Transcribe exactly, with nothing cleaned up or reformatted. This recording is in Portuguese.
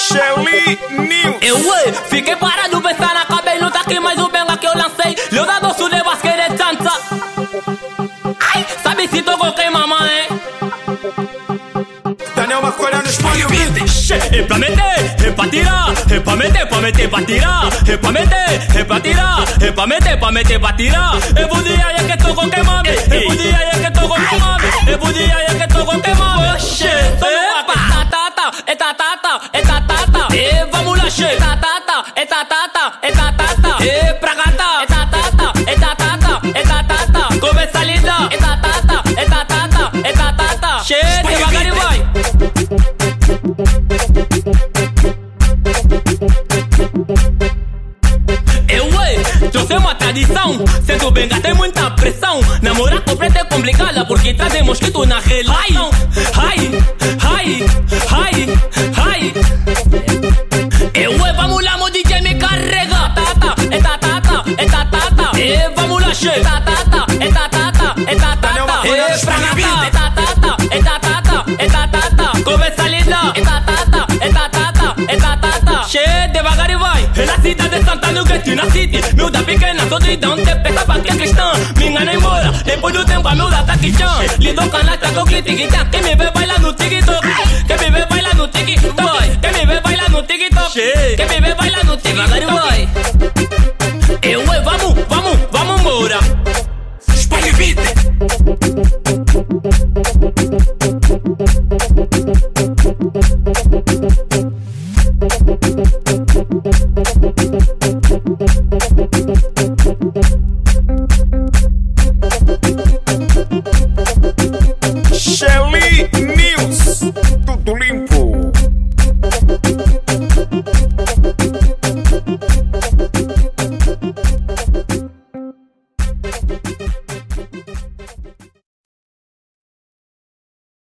Shelly News. Eu ué, fiquei parado pensando, acabei não tá aqui mais o benga que eu lancei. Leu da doce de basquete de dança. Ai, sabe se tocou quem mamãe? Daniel Macolha no espalho. É pra meter, é pra tirar, é pra meter, pra meter, pra tirar, é pra meter, é pra tirar, é pra meter, pra meter, pra tirar. É budia é que tocou quem mame, é budia é que tocou quem mame, é budia é que tocou quem mame. Oxê, epa, tá tá tá, é tá tá tá, é tá tá tá, e vamos lá che, tá tá tá, é tá tá tá, é tá tá tá, e pra gata, é tá tá tá, é tá tá tá, é tá tá tá, começa a lidar, é tá tá tá, é tá tá tá, é tá tá tá, che, devagar e vai. Eu ué, trouxe uma tradição. Sendo benga tem muita pressão. Namorar com preto é complicada porque trazem mosquito na relação. Ai, ai, ai, ai. Eu ué, vamos lá, meu D J me carrega. Tata, é tatata, é tatata. E vamos lá, che. Tatata, é tatata, é tatata. E pra gata, é tatata, é tatata, é tatata. Começa a lidar, é tatata, é tatata, é tatata. Che, devagar e vai. É na cidade de Santana, que na city. Miúda pequena, solidão, te pensava que é cristã. Me engana embora, depois do tempo a miúda tá quichã. Lidou canasta com clique, quem me vê baila no TikTok. Quem me vê baila no TikTok. Quem me vê baila no TikTok. Quem me vê baila no TikTok.